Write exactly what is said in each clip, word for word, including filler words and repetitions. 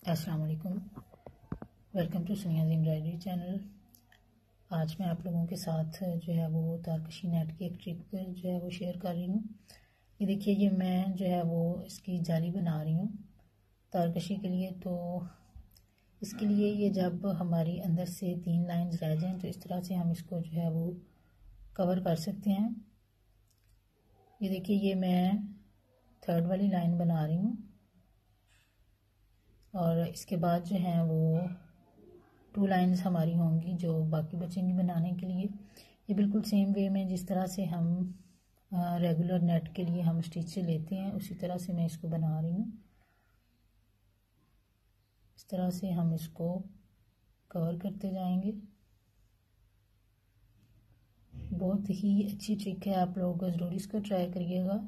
अस्सलाम वालेकुम, welcome to Suniya's embroidery channel. आज मैं आप लोगों के साथ जो है वो तारकशी नेट की एक ट्रिक जो है वो शेयर कर रही हूँ। ये देखिए, ये मैं जो है वो इसकी जाली बना रही हूँ तारकशी के लिए। तो इसके लिए ये जब हमारी अंदर से तीन लाइंस रह जाएं तो इस तरह से हम इसको जो है वो कवर कर सकते हैं। ये देखिए, ये मैं थर्ड वाली लाइन बना रही हूँ और इसके बाद जो है वो टू लाइंस हमारी होंगी जो बाकी बचेंगी बनाने के लिए। ये बिल्कुल सेम वे में जिस तरह से हम रेगुलर नेट के लिए हम स्टिच लेते हैं उसी तरह से मैं इसको बना रही हूँ। इस तरह से हम इसको कवर करते जाएंगे। बहुत ही अच्छी ट्रिक है, आप लोग ज़रूर इसको ट्राई करिएगा।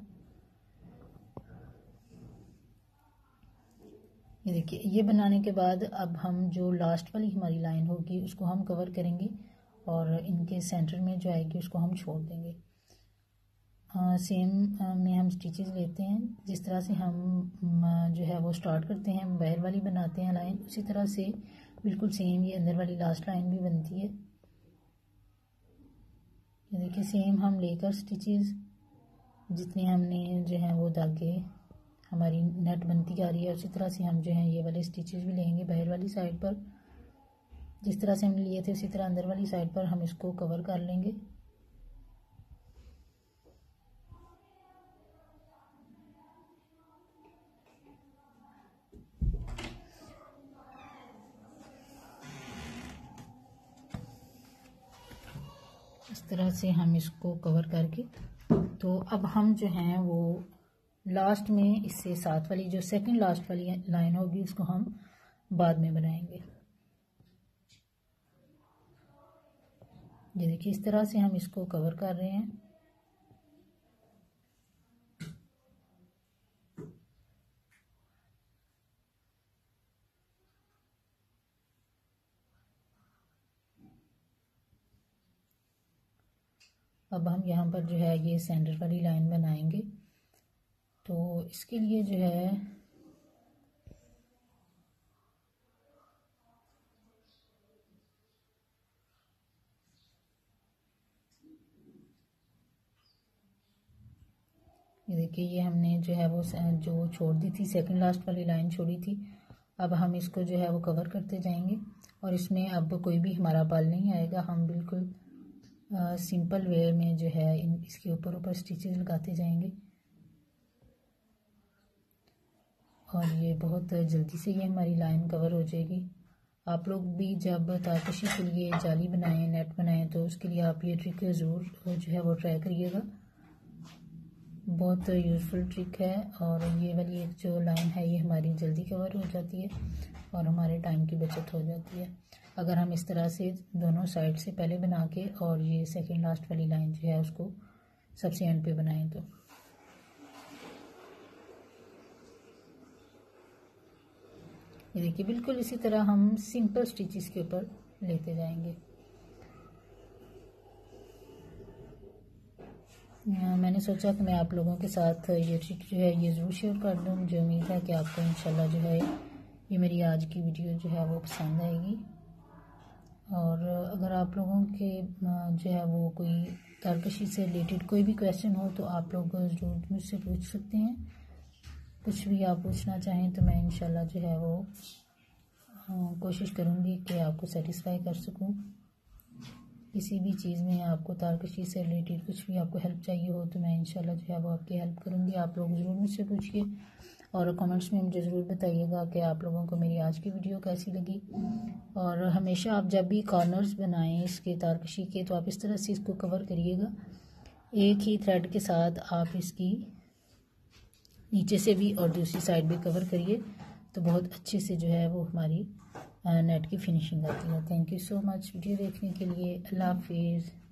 ये देखिए, ये बनाने के बाद अब हम जो लास्ट वाली हमारी लाइन होगी उसको हम कवर करेंगे और इनके सेंटर में जो आएगी उसको हम छोड़ देंगे। आ, सेम आ, में हम स्टिचेस लेते हैं। जिस तरह से हम आ, जो है वो स्टार्ट करते हैं, बाहर वाली बनाते हैं लाइन, उसी तरह से बिल्कुल सेम ये अंदर वाली लास्ट लाइन भी बनती है। ये देखिए, सेम हम लेकर स्टिचेस जितने हमने जो है वो धागे हमारी नेट बनती आ रही है उसी तरह से हम जो है ये वाले स्टिचेस भी लेंगे बाहर वाली साइड पर। जिस तरह से हमने लिए थे उसी तरह अंदर वाली साइड पर हम इसको कवर कर लेंगे। इस तरह से हम इसको कवर करके तो अब हम जो हैं वो लास्ट में इससे साथ वाली जो सेकंड लास्ट वाली लाइन होगी उसको हम बाद में बनाएंगे। ये देखिए, इस तरह से हम इसको कवर कर रहे हैं। अब हम यहाँ पर जो है ये सेंटर वाली लाइन बनाएंगे। तो इसके लिए जो है ये देखिए, ये हमने जो है वो जो छोड़ दी थी सेकंड लास्ट वाली लाइन छोड़ी थी। अब हम इसको जो है वो कवर करते जाएंगे और इसमें अब कोई भी हमारा बाल नहीं आएगा। हम बिल्कुल आ, सिंपल वे में जो है इन इसके ऊपर ऊपर स्टिचेस लगाते जाएंगे और ये बहुत जल्दी से ये हमारी लाइन कवर हो जाएगी। आप लोग भी जब तारकशी के लिए जाली बनाएं, नेट बनाएं, तो उसके लिए आप ये ट्रिक ज़रूर जो है वो ट्राई करिएगा। बहुत यूज़फुल ट्रिक है और ये वाली एक जो लाइन है ये हमारी जल्दी कवर हो जाती है और हमारे टाइम की बचत हो जाती है अगर हम इस तरह से दोनों साइड से पहले बना के और ये सेकंड लास्ट वाली लाइन जो है उसको सबसे एंड पे बनाएं। तो ये देखिए, बिल्कुल इसी तरह हम सिंपल स्टिचेस के ऊपर लेते जाएंगे। मैंने सोचा कि मैं आप लोगों के साथ ये ट्रिक जो है ये ज़रूर शेयर कर दूँ। मुझे उम्मीद है कि आपको इंशाल्लाह जो है ये मेरी आज की वीडियो जो है वो पसंद आएगी। और अगर आप लोगों के जो है वो कोई तारकशी से रिलेटेड कोई भी क्वेश्चन हो तो आप लोग ज़रूर मुझसे पूछ सकते हैं। कुछ भी आप पूछना चाहें तो मैं इंशाल्लाह जो है वो कोशिश करूँगी कि आपको सेटिस्फाई कर सकूँ। किसी भी चीज़ में आपको तारकशी से रिलेटेड कुछ भी आपको हेल्प चाहिए हो तो मैं इंशाल्लाह जो है वो आपकी हेल्प करूँगी। आप लोग ज़रूर मुझसे पूछिए और कमेंट्स में मुझे ज़रूर बताइएगा कि आप लोगों को मेरी आज की वीडियो कैसी लगी। और हमेशा आप जब भी कॉर्नर्स बनाएं इसके तारकशी के तो आप इस तरह से इसको कवर करिएगा। एक ही थ्रेड के साथ आप इसकी नीचे से भी और दूसरी साइड भी कवर करिए तो बहुत अच्छे से जो है वो हमारी नेट की फिनिशिंग आती है। Thank you so much video देखने के लिए। अल्लाह हाफिज़।